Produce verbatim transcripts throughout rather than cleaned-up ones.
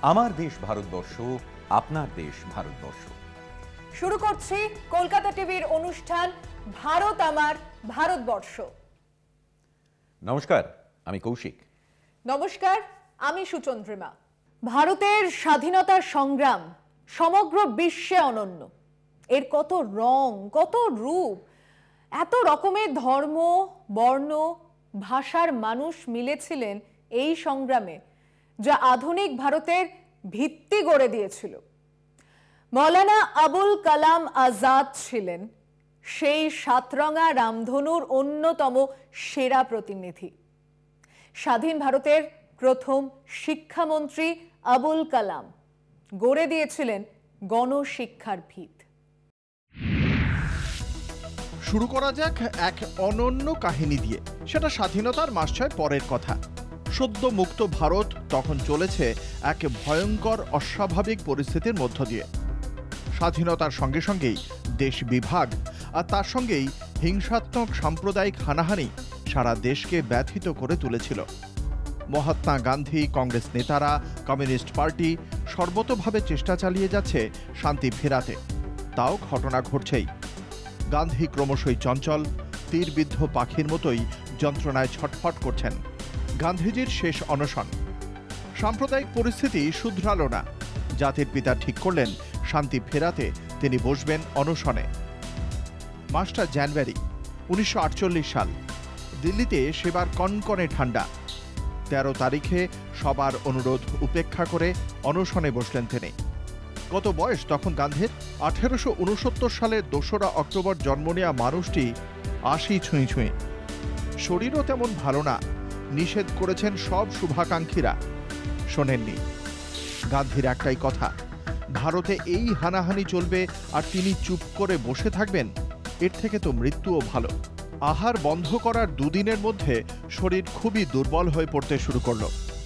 আমার দেশ ভারতবর্ষ, আপনার দেশ ভারতবর্ষ। শুরু করছি কলকাতা টিভির অনুষ্ঠান ভারত আমার ভারতবর্ষ। নমস্কার, আমি কৌশিক। নমস্কার, আমি সুচন্দ্রিমা। ভারতের স্বাধীনতার সংগ্রাম সমগ্র বিশ্বে অনন্য। এর কত রং, কত রূপ, এত রকমের ধর্ম, বর্ণ, ভাষার মানুষ মিলেছিলেন এই সংগ্রামে, যা আধুনিক ভারতের ভিত্তি গড়ে দিয়েছিল। মৌলানা আবুল কালাম আজাদ ছিলেন সেই সাতরঙা রামধনুর অন্যতম সেরা প্রতিনিধি। স্বাধীন ভারতের প্রথম শিক্ষামন্ত্রী আবুল কালাম গড়ে দিয়েছিলেন গণশিক্ষার ভিত। শুরু করা যাক এক অনন্য কাহিনী দিয়ে। সেটা স্বাধীনতার মাস ছয় পরের কথা। সদ্য মুক্ত ভারত তখন চলেছে এক ভয়ঙ্কর অস্বাভাবিক পরিস্থিতির মধ্য দিয়ে। স্বাধীনতার সঙ্গে সঙ্গেই দেশ বিভাগ আর তার সঙ্গেই হিংসাত্মক সাম্প্রদায়িক হানাহানি সারা দেশকে ব্যথিত করে তুলেছিল। মহাত্মা গান্ধী, কংগ্রেস নেতারা, কমিউনিস্ট পার্টি সর্বতোভাবে চেষ্টা চালিয়ে যাচ্ছে শান্তি ফেরাতে। তাও ঘটনা ঘটছেই। গান্ধী ক্রমশই চঞ্চল, তীরবিদ্ধ পাখির মতোই যন্ত্রণায় ছটফট করছেন। গান্ধীজির শেষ অনশন। সাম্প্রদায়িক পরিস্থিতি শুধরালো না। জাতির পিতা ঠিক করলেন শান্তি ফেরাতে তিনি বসবেন অনশনে। মাসটা জানুয়ারি উনিশশো আটচল্লিশ সাল। দিল্লিতে সেবার কনকনে ঠান্ডা। তেরো তারিখে সবার অনুরোধ উপেক্ষা করে অনশনে বসলেন তিনি। কত বয়স তখন গান্ধীর? আঠেরোশো উনসত্তর সালের দোসরা অক্টোবর জন্ম নেওয়া মানুষটি আশি ছুঁই ছুঁই। শরীরও তেমন ভালো না। নিষেধ করেছেন সব শুভাকাঙ্ক্ষীরা। শোনেননি। গান্ধীর একটাই কথা, ভারতে এই হানাহানি চলবে আর তিনি চুপ করে বসে থাকবেন, এর থেকে তো মৃত্যুও ভালো। আহার বন্ধ করার দুদিনের মধ্যে শরীর খুবই দুর্বল হয়ে পড়তে শুরু করল।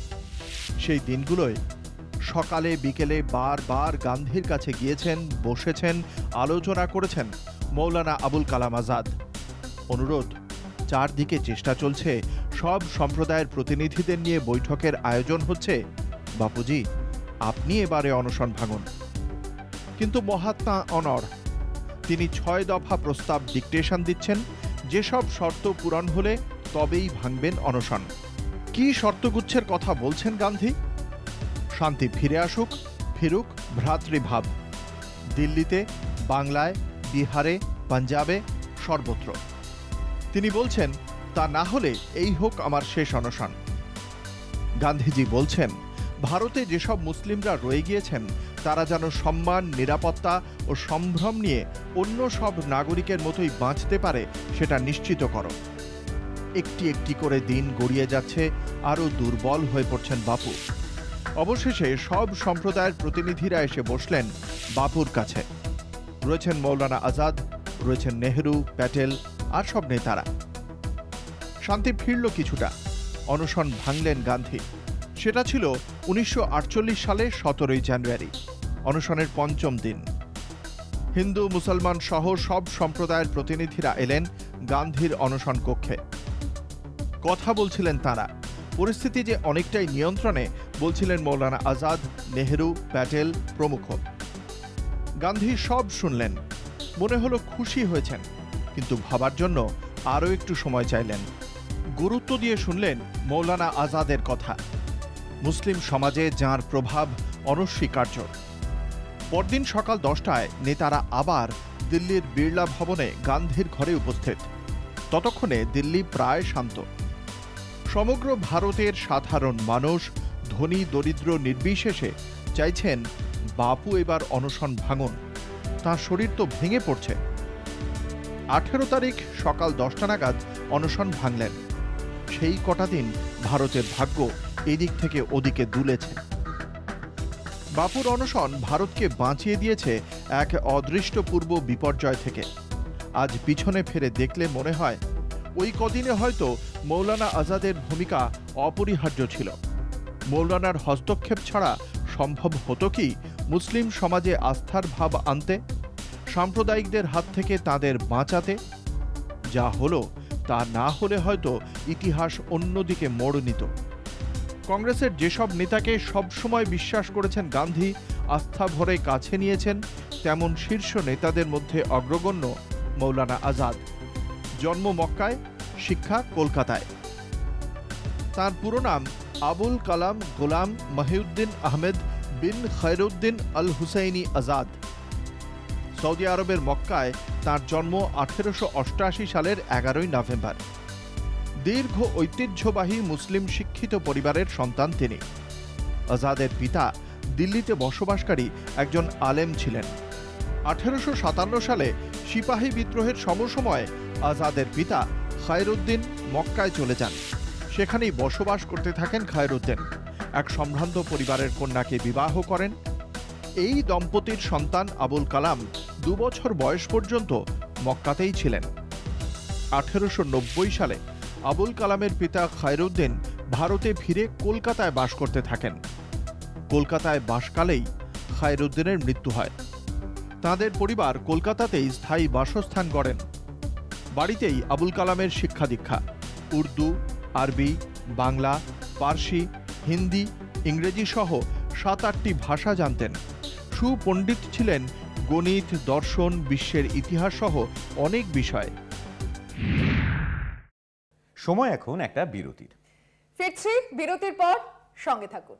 সেই দিনগুলোয় সকালে বিকেলে বারবার গান্ধীর কাছে গিয়েছেন, বসেছেন, আলোচনা করেছেন মৌলানা আবুল কালাম আজাদ। অনুরোধ, চারদিকে চেষ্টা চলছে, সব সম্প্রদায়ের প্রতিনিধিদের নিয়ে বৈঠকের আয়োজন হচ্ছে। বাপুজি, আপনি এবারে অনশন ভাঙুন। কিন্তু মহাত্মা অনর। তিনি ছয় দফা প্রস্তাব ডিকটেশন দিচ্ছেন, যেসব শর্ত পূরণ হলে তবেই ভাঙবেন অনশন। কি শর্তগুচ্ছের কথা বলছেন গান্ধী? শান্তি ফিরে আসুক, ফিরুক ভ্রাতৃভাব। দিল্লিতে, বাংলায়, বিহারে, পাঞ্জাবে, সর্বত্র। তিনি বলছেন, তা না হলে এই হোক আমার শেষ অনশন। গান্ধীজি বলছেন, ভারতে যেসব মুসলিমরা রয়ে গিয়েছেন তারা যেন সম্মান, নিরাপত্তা ও সম্ভ্রম নিয়ে অন্য সব নাগরিকের মতোই বাঁচতে পারে, সেটা নিশ্চিত করো। একটি একটি করে দিন গড়িয়ে যাচ্ছে, আরও দুর্বল হয়ে পড়ছেন বাপু। অবশেষে সব সম্প্রদায়ের প্রতিনিধিরা এসে বসলেন বাপুর কাছে। রয়েছেন মৌলানা আজাদ, রয়েছেন নেহরু, প্যাটেল আর সব নেতারা। শান্তি ফিরল কিছুটা। অনশন ভাঙলেন গান্ধী। সেটা ছিল উনিশশো আটচল্লিশ সালের সতেরোই জানুয়ারি, অনশনের পঞ্চম দিন। হিন্দু, মুসলমান সহ সব সম্প্রদায়ের প্রতিনিধিরা এলেন গান্ধীর অনশন কক্ষে। কথা বলছিলেন তারা। পরিস্থিতি যে অনেকটাই নিয়ন্ত্রণে বলছিলেন মৌলানা আজাদ, নেহরু, প্যাটেল প্রমুখ। গান্ধী সব শুনলেন। মনে হলো খুশি হয়েছেন, কিন্তু ভাবার জন্য আরও একটু সময় চাইলেন। গুরুত্ব দিয়ে শুনলেন মৌলানা আজাদের কথা। মুসলিম সমাজে যাঁর প্রভাব অনস্বীকার্য। পরদিন সকাল দশটায় নেতারা আবার দিল্লির বিড়লা ভবনে গান্ধীর ঘরে উপস্থিত। ততক্ষণে দিল্লি প্রায় শান্ত। সমগ্র ভারতের সাধারণ মানুষ, ধনী দরিদ্র নির্বিশেষে চাইছেন বাপু এবার অনশন ভাঙুন। তাঁর শরীর তো ভেঙে পড়ছে। আঠেরো তারিখ সকাল দশটা নাগাদ অনশন ভাঙলেন। সেই কটা দিন ভারতের ভাগ্য এদিক থেকে ওদিকে দুলেছে। বাপুর অনশন ভারতকে বাঁচিয়ে দিয়েছে এক অদৃষ্টপূর্ব বিপর্যয় থেকে। আজ পিছনে ফিরে দেখলে মনে হয় ওই কদিনে হয়তো মৌলানা আজাদের ভূমিকা অপরিহার্য ছিল। মৌলানার হস্তক্ষেপ ছাড়া সম্ভব হতো কি মুসলিম সমাজে আস্থার ভাব আনতে, সাম্প্রদায়িকদের হাত থেকে তাদের বাঁচাতে? যা হলো তা না হলে হয়তো ইতিহাস অন্যদিকে মোড় নিত। কংগ্রেসের যেসব নেতাকে সবসময় বিশ্বাস করেছেন গান্ধী, আস্থা ভরে কাছে নিয়েছেন, তেমন শীর্ষ নেতাদের মধ্যে অগ্রগণ্য মৌলানা আজাদ। জন্ম মক্কায়, শিক্ষা কলকাতায়। তার পুরো নাম আবুল কালাম গোলাম মহিউদ্দিন আহমেদ বিন খৈরুদ্দিন আল হুসাইনি আজাদ। সৌদি আরবের মক্কায় তার জন্ম আঠেরোশো অষ্টআশি সালের এগারোই নভেম্বর। দীর্ঘ ঐতিহ্যবাহী মুসলিম শিক্ষিত পরিবারের সন্তান তিনি। আজাদের পিতা দিল্লিতে বসবাসকারী একজন আলেম ছিলেন। আঠেরোশো সাতান্ন সালে সিপাহী বিদ্রোহের সমসময়ে আজাদের পিতা খৈরুদ্দিন মক্কায় চলে যান। সেখানেই বসবাস করতে থাকেন খৈরুদ্দিন। এক সম্ভ্রান্ত পরিবারের কন্যাকে বিবাহ করেন। এই দম্পতির সন্তান আবুল কালাম দু বছর বয়স পর্যন্ত মক্কাতেই ছিলেন। আঠেরোশো নব্বই সালে আবুল কালামের পিতা খৈরুদ্দিন ভারতে ফিরে কলকাতায় বাস করতে থাকেন। কলকাতায় বাসকালেই খৈরুদ্দিনের মৃত্যু হয়। তাঁদের পরিবার কলকাতাতেই স্থায়ী বাসস্থান গড়েন। বাড়িতেই আবুল কালামের শিক্ষা দীক্ষা। উর্দু, আরবি, বাংলা, পার্সি, হিন্দি, ইংরেজি সহ সাত আটটি ভাষা জানতেন। সুপণ্ডিত ছিলেন গণিত, দর্শন, বিশ্বের ইতিহাস সহ অনেক বিষয়। সময় এখন একটা বিরতির। ফিরছি বিরতির পর, সঙ্গে থাকুন।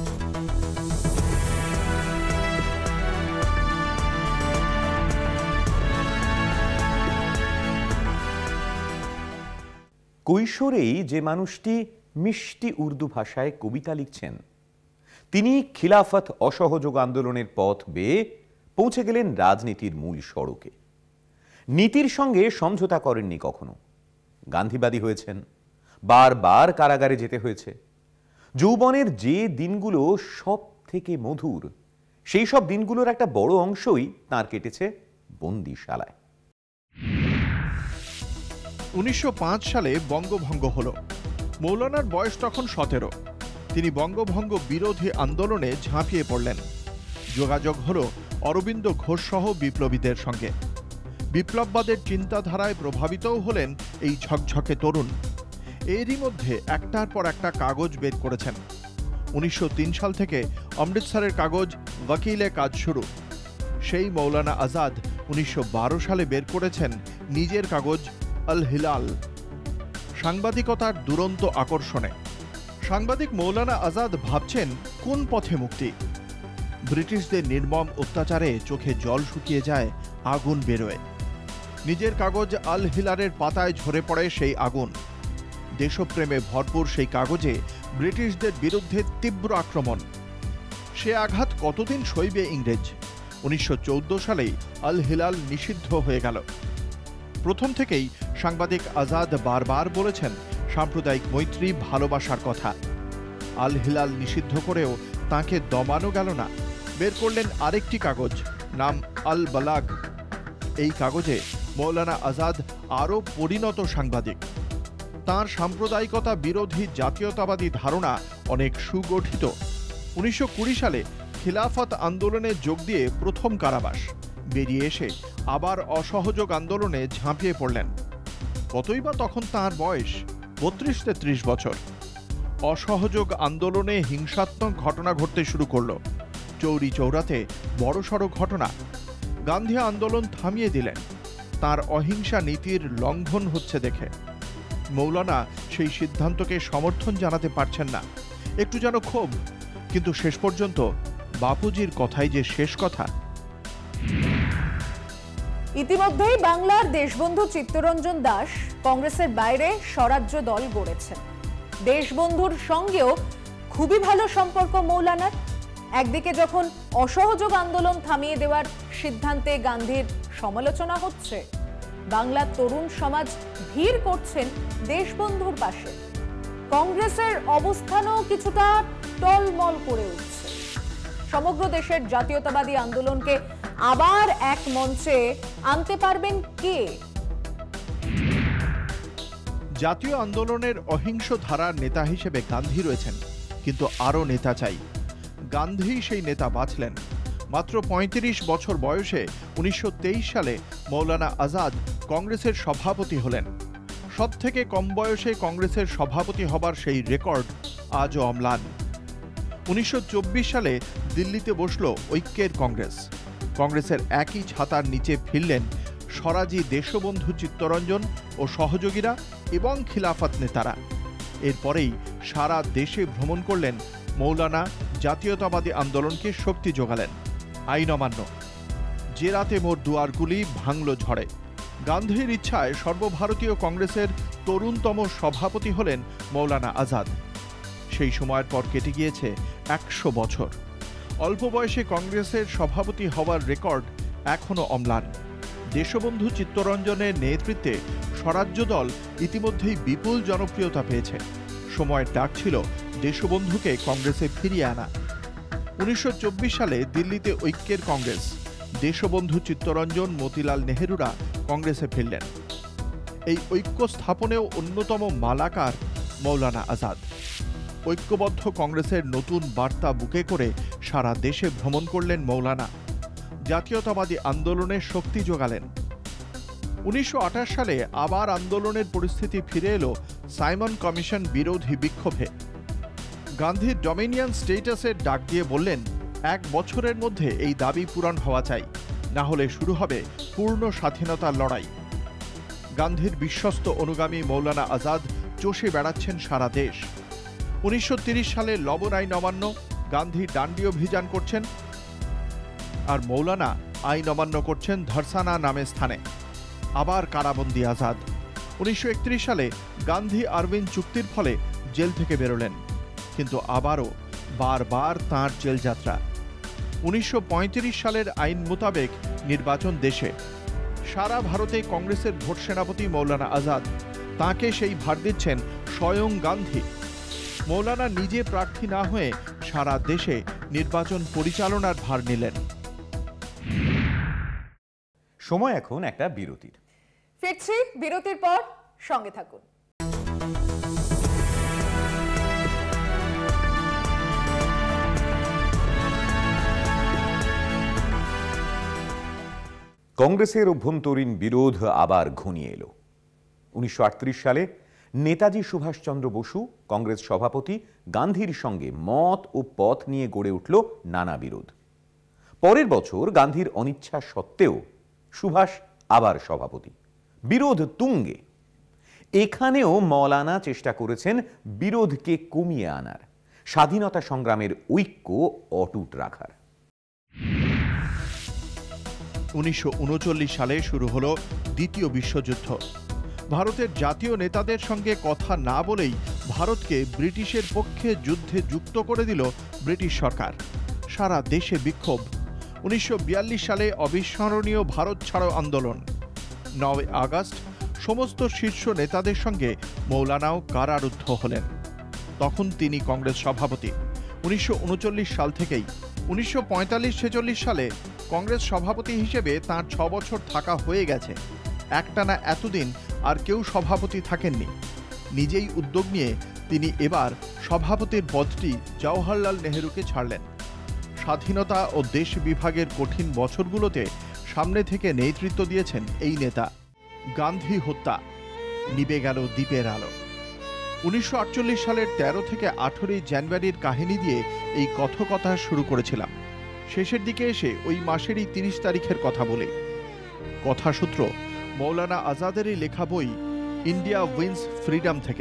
কৈশোরেই যে মানুষটি মিষ্টি উর্দু ভাষায় কবিতা লিখছেন, তিনি খিলাফত অসহযোগ আন্দোলনের পথ বেয়ে পৌঁছে গেলেন রাজনীতির মূল সড়কে। নীতির সঙ্গে সমঝোতা করেননি কখনো। গান্ধীবাদী হয়েছেন, বারবার কারাগারে যেতে হয়েছে। যৌবনের যে দিনগুলো সব থেকে মধুর, সেই সব দিনগুলোর একটা বড় অংশই তাঁর কেটেছে বন্দিশালায়। উনিশশো পাঁচ সালে বঙ্গভঙ্গ হল। মৌলানার বয়স তখন সতেরো। তিনি বঙ্গভঙ্গ বিরোধী আন্দোলনে ঝাঁপিয়ে পড়লেন। যোগাযোগ হল অরবিন্দ ঘোষ সহ বিপ্লবীদের সঙ্গে। বিপ্লববাদের চিন্তাধারায় প্রভাবিতও হলেন এই ঝকঝকে তরুণ। এরই মধ্যে একটার পর একটা কাগজ বের করেছেন। উনিশশো তিন সাল থেকে অমৃতসরের কাগজ ওয়াকিলে কাজ শুরু। সেই মৌলানা আজাদ উনিশশো বারো সালে বের করেছেন নিজের কাগজ আল হিলাল। সাংবাদিকতার দুরন্ত আকর্ষণে সাংবাদিক মৌলানা আজাদ ভাবছেন কোন পথে মুক্তি। ব্রিটিশদের নির্মম অত্যাচারে চোখে জল শুকিয়ে যায়, আগুন বেরোয়। নিজের কাগজ আল হিলালের পাতায় ঝরে পড়ে সেই আগুন। দেশপ্রেমে ভরপুর সেই কাগজে ব্রিটিশদের বিরুদ্ধে তীব্র আক্রমণ। সে আঘাত কতদিন সইবে ইংরেজ? উনিশশো চৌদ্দ সালেই আল হিলাল নিষিদ্ধ হয়ে গেল। প্রথম থেকেই সাংবাদিক আজাদ বারবার বলেছেন সাম্প্রদায়িক মৈত্রী, ভালোবাসার কথা। আল হিলাল নিষিদ্ধ করেও তাঁকে দমানো গেল না। বের করলেন আরেকটি কাগজ, নাম আল বালাগ। এই কাগজে মৌলানা আজাদ আরও পরিণত সাংবাদিক। তাঁর সাম্প্রদায়িকতা বিরোধী জাতীয়তাবাদী ধারণা অনেক সুগঠিত। উনিশশো কুড়ি সালে খিলাফত আন্দোলনে যোগ দিয়ে প্রথম কারাবাস। বেরিয়ে এসে আবার অসহযোগ আন্দোলনে ঝাঁপিয়ে পড়লেন। কতই বা তখন তাঁর বয়স, বত্রিশ তেত্রিশ বছর। অসহযোগ আন্দোলনে হিংসাত্মক ঘটনা ঘটতে শুরু করল। চৌরি চৌরাতে বড়সড় ঘটনা। গান্ধী আন্দোলন থামিয়ে দিলেন। তার অহিংসা নীতির লঙ্ঘন হচ্ছে দেখে মৌলানা সেই সিদ্ধান্তকে সমর্থন জানাতে পারছেন না। একটু যেন ক্ষোভ, কিন্তু শেষ পর্যন্ত বাপুজির কথাই যে শেষ কথা। ইতিমধ্যেই বাংলার দেশবন্ধু চিত্তরঞ্জন দাস কংগ্রেসের বাইরে স্বরাজ্য দল গড়েছেন। দেশবন্ধুর সঙ্গেও খুবই ভালো সম্পর্ক মৌলানার। একদিকে যখন অসহযোগ আন্দোলন থামিয়ে দেওয়ার সিদ্ধান্তে গান্ধীর সমালোচনা হচ্ছে, বাংলার তরুণ সমাজ ভিড় করছেন দেশবন্ধুর পাশে। কংগ্রেসের অবস্থানও কিছুটা টলমল করে উঠছে। সমগ্র দেশের জাতীয়তাবাদী আন্দোলনকে আবার এক মঞ্চে আনতে পারবেন কে? জাতীয় আন্দোলনের অহিংস ধারার নেতা হিসেবে গান্ধী রয়েছেন, কিন্তু আরও নেতা চাই। গান্ধী সেই নেতা বাছলেন। মাত্র পঁয়ত্রিশ বছর বয়সে উনিশশো তেইশ সালে মৌলানা আজাদ কংগ্রেসের সভাপতি হলেন। সব থেকে কম বয়সে কংগ্রেসের সভাপতি হবার সেই রেকর্ড আজও অম্লান। উনিশশো চব্বিশ সালে দিল্লিতে বসল ঐক্যের কংগ্রেস। কংগ্রেসের একই ছাতার নিচে ফিরলেন স্বরাজী দেশবন্ধু চিত্তরঞ্জন ও সহযোগীরা এবং খিলাফত নেতারা। এরপরেই সারা দেশে ভ্রমণ করলেন মৌলানা, জাতীয়তাবাদী আন্দোলনকে শক্তি যোগালেন। আইন অমান্য, যে রাতে মোর দুয়ারগুলি ভাঙল ঝড়ে। গান্ধীর ইচ্ছায় সর্বভারতীয় কংগ্রেসের তরুণতম সভাপতি হলেন মৌলানা আজাদ। সেই সময়ের পর কেটে গিয়েছে একশো বছর। অল্প বয়সে কংগ্রেসের সভাপতি হওয়ার রেকর্ড এখনো অম্লান। দেশবন্ধু চিত্তরঞ্জনের নেতৃত্বে স্বরাজ্য দল ইতিমধ্যেই বিপুল জনপ্রিয়তা পেয়েছে। সময়ের ডাক ছিল দেশবন্ধুকে কংগ্রেসে ফিরিয়ে আনা। উনিশশো চব্বিশ সালে দিল্লিতে ঐক্যের কংগ্রেস। দেশবন্ধু চিত্তরঞ্জন, মতিলাল নেহেরুরা কংগ্রেসে ফিরলেন। এই ঐক্য স্থাপনেও অন্যতম মালাকার মৌলানা আজাদ। ঐক্যবদ্ধ কংগ্রেসের নতুন বার্তা বুকে করে সারা দেশে ভ্রমণ করলেন মৌলানা। জাতীয়তাবাদী আন্দোলনের শক্তি যোগালেন। উনিশশো আঠাশ সালে আবার আন্দোলনের পরিস্থিতি ফিরে এলো সাইমন কমিশন বিরোধী বিক্ষোভে। গান্ধীর ডমিনিয়ন স্টেটাসের ডাক দিয়ে বললেন, এক বছরের মধ্যে এই দাবি পূরণ হওয়া চাই, না হলে শুরু হবে পূর্ণ স্বাধীনতার লড়াই। গান্ধীর বিশ্বস্ত অনুগামী মৌলানা আজাদ চষে বেড়াচ্ছেন সারা দেশ। উনিশশো তিরিশ সালে লবণ আইন অমান্য, গান্ধী ডান্ডি অভিযান করছেন, আর মৌলানা আইন অমান্য করছেন ধরসানা নামে স্থানে। আবার কারাবন্দী আজাদ। উনিশশো একত্রিশ সালে গান্ধী আরবিন্দ চুক্তির ফলে জেল থেকে বেরোলেন, কিন্তু আবারও বারবার তাঁর জেলযাত্রা। উনিশশো পঁয়ত্রিশ সালের আইন মোতাবেক নির্বাচন দেশে। সারা ভারতে কংগ্রেসের ভোট সেনাপতি মৌলানা আজাদ। তাঁকে সেই ভার দিচ্ছেন স্বয়ং গান্ধী। মৌলানা নিজে প্রার্থী না হয়ে সারা দেশে নির্বাচন পরিচালনার ভার নিলেন। সময় এখন একটা বিরতির। ফিরছি বিরতির পর, সঙ্গে থাকুন। কংগ্রেসের অভ্যন্তরীণ বিরোধ আবার ঘনিয়ে এলো। উনিশশো আটত্রিশ সালে নেতাজি সুভাষচন্দ্র বসু, কংগ্রেস সভাপতি, গান্ধীর সঙ্গে মত ও পথ নিয়ে গড়ে উঠল নানা বিরোধ। পরের বছর গান্ধীর অনিচ্ছা সত্ত্বেও সুভাষ আবার সভাপতি। বিরোধ তুঙ্গে। এখানেও মৌলানা চেষ্টা করেছেন বিরোধকে কমিয়ে আনার, স্বাধীনতা সংগ্রামের ঐক্য অটুট রাখার। উনিশশো উনচল্লিশ সালে শুরু হলো দ্বিতীয় বিশ্বযুদ্ধ। ভারতের জাতীয় নেতাদের সঙ্গে কথা না বলেই ভারতকে ব্রিটিশের পক্ষে যুদ্ধে যুক্ত করে দিল ব্রিটিশ সরকার। সারা দেশে বিক্ষোভ। উনিশশো বিয়াল্লিশ সালে অবিস্মরণীয় ভারত ছাড়ো আন্দোলন। নয় আগস্ট সমস্ত শীর্ষ নেতাদের সঙ্গে মৌলানাও কারারুদ্ধ হলেন। তখন তিনি কংগ্রেস সভাপতি। উনিশশো উনচল্লিশ সাল থেকেই উনিশশো পঁয়তাল্লিশ ছেচল্লিশ সালে কংগ্রেস সভাপতি হিসেবে তাঁর ছ বছর থাকা হয়ে গেছে। একটানা এতদিন আর কেউ সভাপতি থাকেননি। নিজেই উদ্যোগ নিয়ে তিনি এবার সভাপতির পদটি জওহরলাল নেহেরুকে ছাড়লেন। স্বাধীনতা ও দেশ বিভাগের কঠিন বছরগুলোতে সামনে থেকে নেতৃত্ব দিয়েছেন এই নেতা। গান্ধী হত্যা, নিভে গেল দ্বীপের আলো। উনিশশো আটচল্লিশ সালের তেরো থেকে আঠেরোই জানুয়ারির কাহিনী দিয়ে এই কথকথা শুরু করেছিলাম। শেষের দিকে এসে ওই মাসেরই তিরিশ তারিখের কথা বলি। কথাসূত্র মৌলানা আজাদেরই লেখা বই ইন্ডিয়া উইন্স ফ্রিডম থেকে।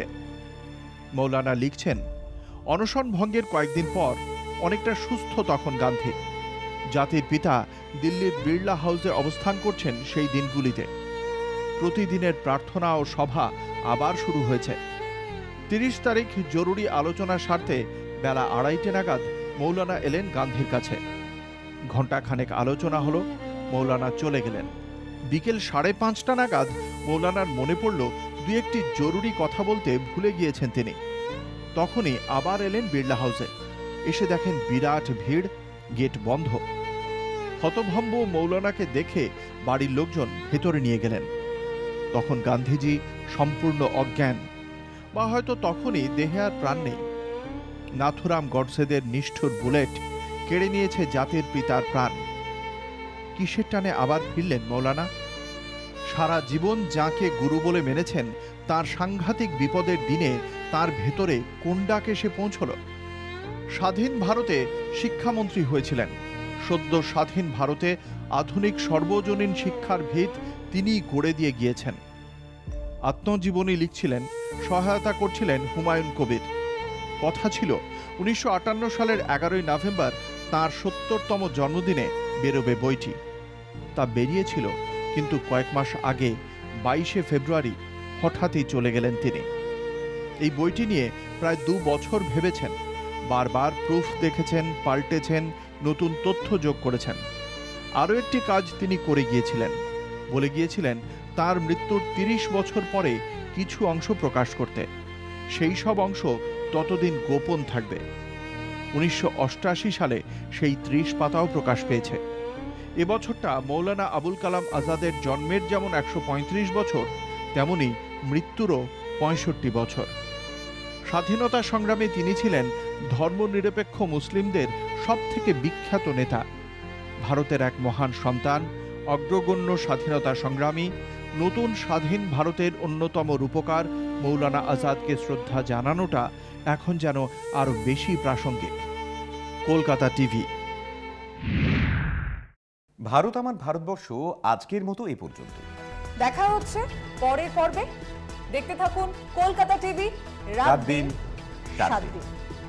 মৌলানা লিখছেন, অনশন ভঙ্গের কয়েকদিন পর অনেকটা সুস্থ তখন গান্ধী। জাতির পিতা দিল্লির বিড়লা হাউসে অবস্থান করছেন সেই দিনগুলিতে। প্রতিদিনের প্রার্থনা ও সভা আবার শুরু হয়েছে। তিরিশ তারিখ জরুরি আলোচনা স্বার্থে বেলা আড়াইটে নাগাদ মৌলানা এলেন গান্ধীর কাছে। ঘণ্টাখানেক আলোচনা হলো, মৌলানা চলে গেলেন। বিকেল সাড়ে পাঁচটা নাগাদ মৌলানার মনে পড়ল দু একটি জরুরি কথা বলতে ভুলে গিয়েছেন তিনি। তখনই আবার এলেন বিড়লা হাউসে। এসে দেখেন বিরাট ভিড়, গেট বন্ধ। হতভম্ব মৌলানাকে দেখে বাড়ির লোকজন ভেতরে নিয়ে গেলেন। তখন গান্ধীজি সম্পূর্ণ অজ্ঞান, বা হয়তো তখনই দেহে আর প্রাণ নেই। নাথুরাম গডসেদের নিষ্ঠুর বুলেট কেড়ে নিয়েছে জাতির পিতার প্রাণ। কিসের টানে আবার ফিরলেন মৌলানা? সারা জীবন যাকে গুরু বলে মেনেছেন তার সাংঘাতিক বিপদের দিনে তার ভেতরে কোন ডাক এসে পৌঁছল? স্বাধীন ভারতে শিক্ষামন্ত্রী হয়েছিলেন। সদ্য স্বাধীন ভারতে আধুনিক সর্বজনীন শিক্ষার ভিত তিনি গড়ে দিয়ে গিয়েছেন। আত্মজীবনী লিখছিলেন, সহায়তা করছিলেন হুমায়ুন কবির। কথা ছিল উনিশশো আটান্ন সালের এগারোই নভেম্বর তাঁর সত্তরতম জন্মদিনে বেরোবে বইটি। তা বেরিয়েছিল, কিন্তু কয়েক মাস আগে বাইশে ফেব্রুয়ারি হঠাৎই চলে গেলেন তিনি। এই বইটি নিয়ে প্রায় দু বছর ভেবেছেন, বারবার প্রুফ দেখেছেন, পাল্টেছেন, নতুন তথ্য যোগ করেছেন। আরও একটি কাজ তিনি করে গিয়েছিলেন, বলে গিয়েছিলেন তার মৃত্যুর তিরিশ বছর পরে কিছু অংশ প্রকাশ করতে। সেই সব অংশ ততদিন গোপন থাকবে। উনিশশো অষ্টাশি সালে সেই ত্রিশ পাতাও প্রকাশ পেয়েছে। এবছরটা মৌলানা আবুল কালাম আজাদের জন্মের যেমন একশো পঁয়ত্রিশ বছর, তেমনি মৃত্যুরও পঁয়ষট্টি বছর। স্বাধীনতা সংগ্রামে তিনি ছিলেন ধর্মনিরপেক্ষ মুসলিমদের সব থেকে বিখ্যাত নেতা। ভারতের এক মহান সন্তান, অগ্রগণ্য স্বাধীনতা সংগ্রামী, নতুন স্বাধীন ভারতের অন্যতম রূপকার মৌলানা আজাদকে শ্রদ্ধা জানানোটা এখন যেন আরো বেশি প্রাসঙ্গিক। কলকাতা টিভি। ভারত আমার ভারতবর্ষ আজকের মতো এ পর্যন্ত। দেখা হচ্ছে পরের পর্বে। দেখতে থাকুন কলকাতা টিভি, রাত দিন সাত দিন।